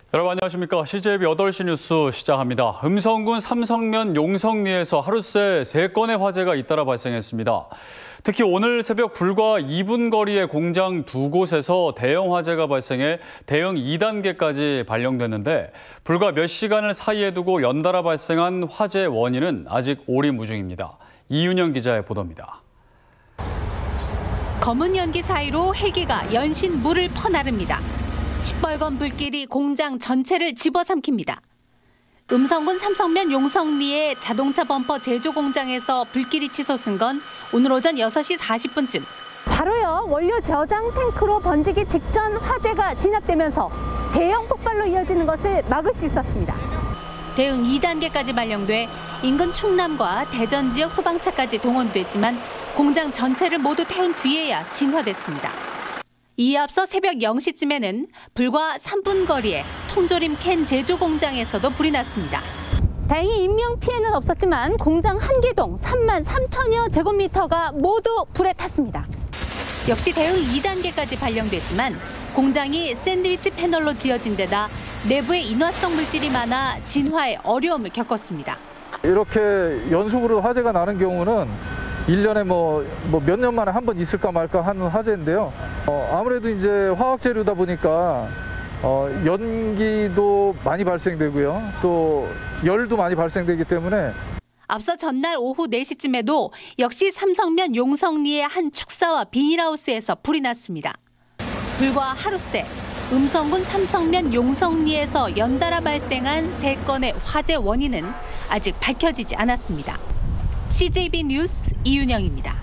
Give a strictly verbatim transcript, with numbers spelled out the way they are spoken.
여러분 안녕하십니까. 씨제이비 여덟 시 뉴스 시작합니다. 음성군 삼성면 용성리에서 하루새 세 건의 화재가 잇따라 발생했습니다. 특히 오늘 새벽 불과 이 분 거리의 공장 두 곳에서 대형 화재가 발생해 대응 이 단계까지 발령됐는데 불과 몇 시간을 사이에 두고 연달아 발생한 화재 원인은 아직 오리무중입니다. 이윤영 기자의 보도입니다. 검은 연기 사이로 헬기가 연신 물을 퍼나릅니다. 시뻘건 불길이 공장 전체를 집어삼킵니다. 음성군 삼성면 용성리의 자동차 범퍼 제조 공장에서 불길이 치솟은 건 오늘 오전 여섯 시 사십 분쯤. 바로요, 원료 저장 탱크로 번지기 직전 화재가 진압되면서 대형 폭발로 이어지는 것을 막을 수 있었습니다. 대응 이 단계까지 발령돼 인근 충남과 대전 지역 소방차까지 동원됐지만 공장 전체를 모두 태운 뒤에야 진화됐습니다. 이에 앞서 새벽 영 시쯤에는 불과 삼 분 거리에 통조림 캔 제조 공장에서도 불이 났습니다. 다행히 인명 피해는 없었지만 공장 한 개동 삼만 삼천여 제곱미터가 모두 불에 탔습니다. 역시 대응 이 단계까지 발령됐지만 공장이 샌드위치 패널로 지어진 데다 내부에 인화성 물질이 많아 진화에 어려움을 겪었습니다. 이렇게 연속으로 화재가 나는 경우는 일 년에 뭐, 뭐 몇 년 만에 한 번 있을까 말까 하는 화재인데요. 어, 아무래도 이제 화학 재료다 보니까 어, 연기도 많이 발생되고요. 또 열도 많이 발생되기 때문에 앞서 전날 오후 네 시쯤에도 역시 삼성면 용성리의 한 축사와 비닐하우스에서 불이 났습니다. 불과 하루새 음성군 삼성면 용성리에서 연달아 발생한 세 건의 화재 원인은 아직 밝혀지지 않았습니다. 씨제이비 뉴스 이윤영입니다.